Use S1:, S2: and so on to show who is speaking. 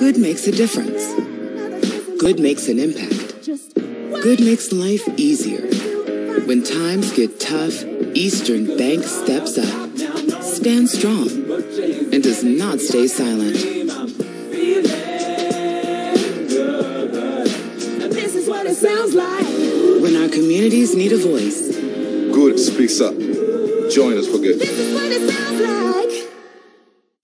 S1: Good makes a difference. Good makes an impact. Good makes life easier. When times get tough, Eastern Bank steps up, stands strong, and does not stay silent. This is what it sounds like when our communities need a voice.
S2: Good speaks up. Join us for good.
S1: This is what it sounds like.